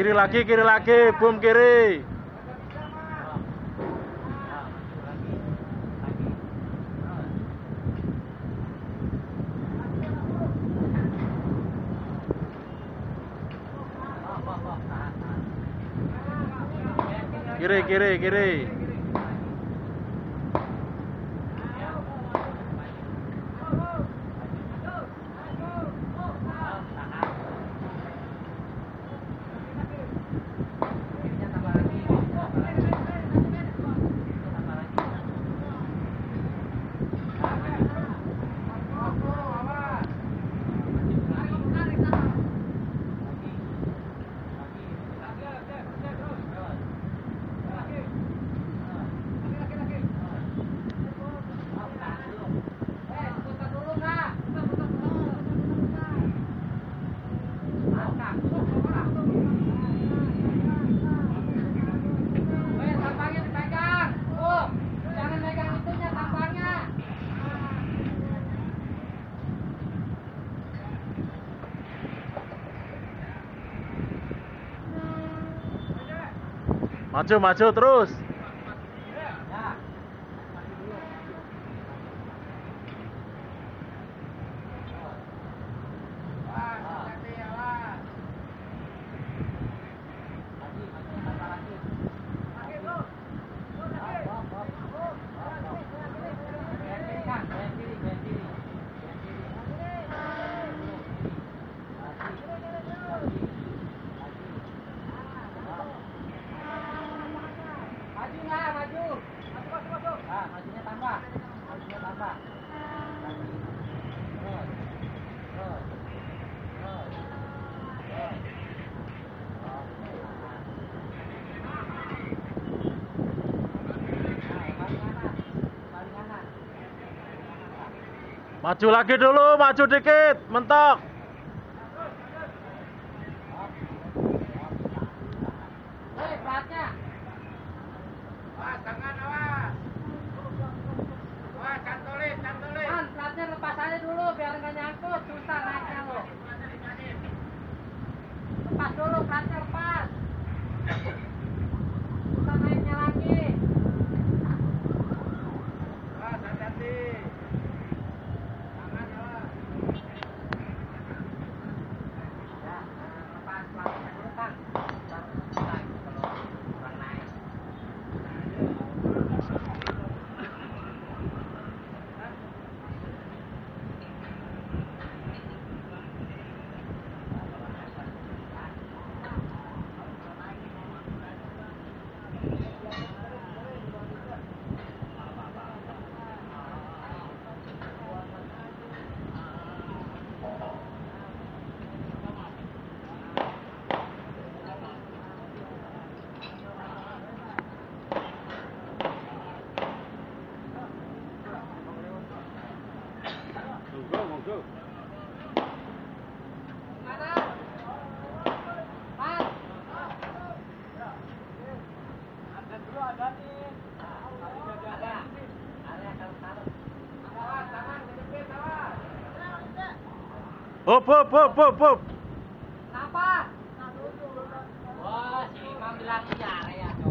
kiri lagi, boom kiri. Kiri. Maju terus. Majunya tambah. Maju lagi dulu, maju dikit, mentok. Platnya. Jangan awas. Cantolin. Platnya lepas aja dulu biar nggak nyangkut, susah naiknya lo. Lepas dulu, platnya lepas. Susah naiknya lagi. Hati-hati. Jangan awas. Ya, lepas platnya dulu kan. Baru susah kalau kurang naik. Monggo. Mana? Mas. Ada dulu ada nih. Ada kalau. Awas, tangan kejepit, awas. Hop. Kenapa? Wah, si Imam bilang iya, ya.